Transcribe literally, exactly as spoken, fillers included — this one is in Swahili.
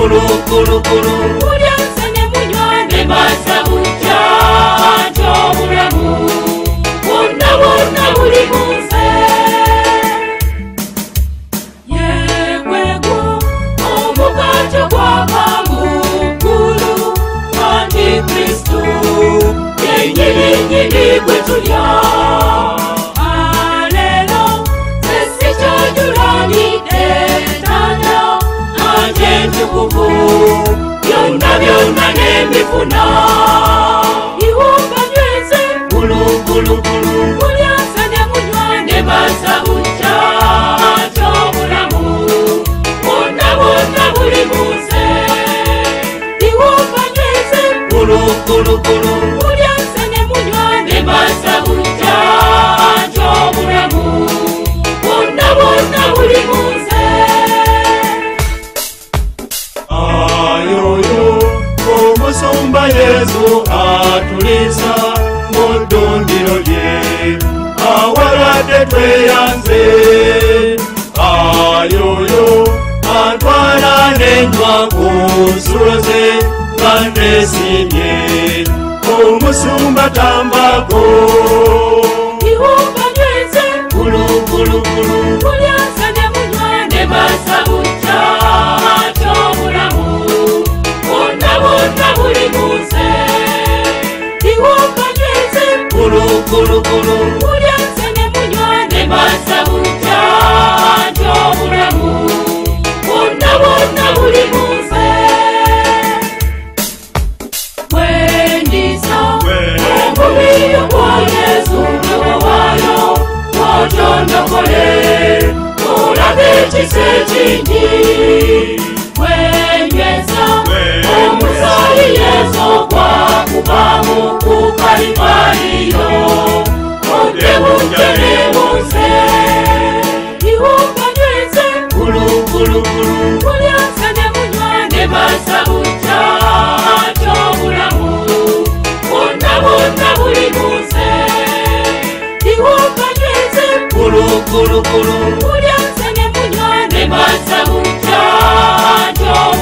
kulu kulu kulu mulya nsene munywa ne basabujja ky'obulamu bwonna bwonna buli mu nze yeegwegwo omugaati gwava mu ggulu antikristu yennyininyini gwe tulya aleero nze sikyajulwanidde ntanda ate ntukuvu byonna byonna n'embifuna iwumba nyweze kulu kulu kulu mulya nsene munywa ne basabujja ky'obulamu bwonna bwonna buli mu nze iwumba nyweze kulu kulu kulu mulya nsene munywa ne basabujja ky'obulamu bwonna bwonna buli mu nze ayoyo omusumba Yesu atuliisa mu ddundiro lye awaladde tweyanze ayoyo antwala n'enywa ku nsulo ze nga neesiimye omusumba tambako iwumba nyweze kulu kulu kulu mulya nsene munywa ne basabujja ky'obulamu bwonna bwonna buli mu nze iwumba nyweze kulu kulu kulu mulya nsene munywa ne basabujja ky'obulamu bwonna bwonna buli mu nze bwendiza omubiri gwa Yesu gwe wawaayo otondokole olabe ekisa ekingi bwenyweza omusaayi Yesu ogwakubaamu ku Kalivaliyo odde bujje ne mu nze iwumba nyweze kulu kulu kulu mulya nsene munywa ne basabujja ky'obulamu bwonna bwonna buli mu nze iwumba nyweze kulu kulu kulu mulya nsene munywa ne basabujja ky'obulamu